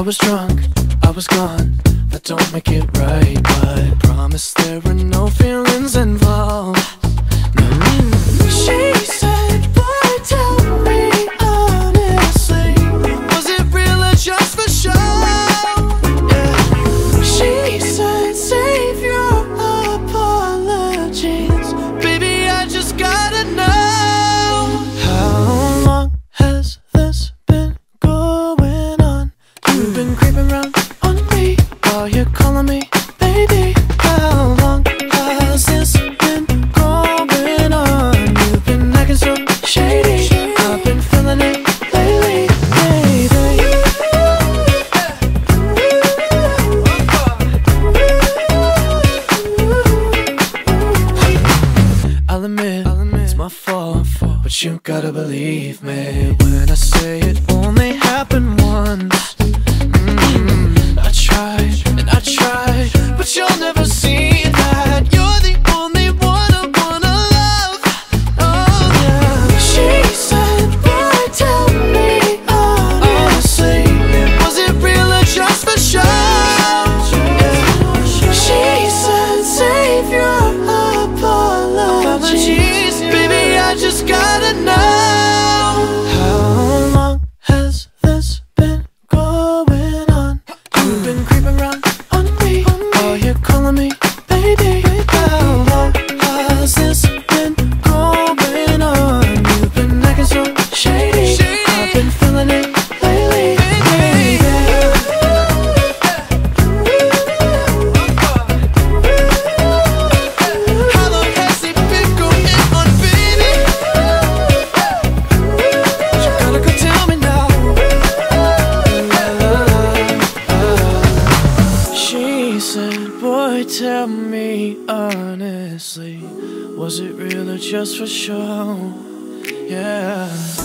was drunk, I was gone. That don't make it right, but promise there were no feelings involved. No. She said, boy, tell me honestly, was it real or just for show? Yeah. She said, save your apologies, baby, I just gotta know. How long has this been going on? You've been creeping around on me while you're calling me baby. How long has this been going on? You've been acting so shady, I've been feeling it lately, baby. I'll admit, it's my fault, but you gotta believe me when I say it only happened once. I tried and I tried, but you'll never see that you're the only one I wanna love. Oh yeah. She said, boy, tell me honestly, was it real or just for show? Yeah. She said, save your apologies, baby, I just gotta know. How long has this been going on? You've been creeping around on me while you're calling me baby. How long has this been going on? You've been acting so shady, I've been feeling it lately, baby. How long has it been going on, baby? You gotta go tell me now. She said, boy, tell me honestly, was it real or just for show? Yeah.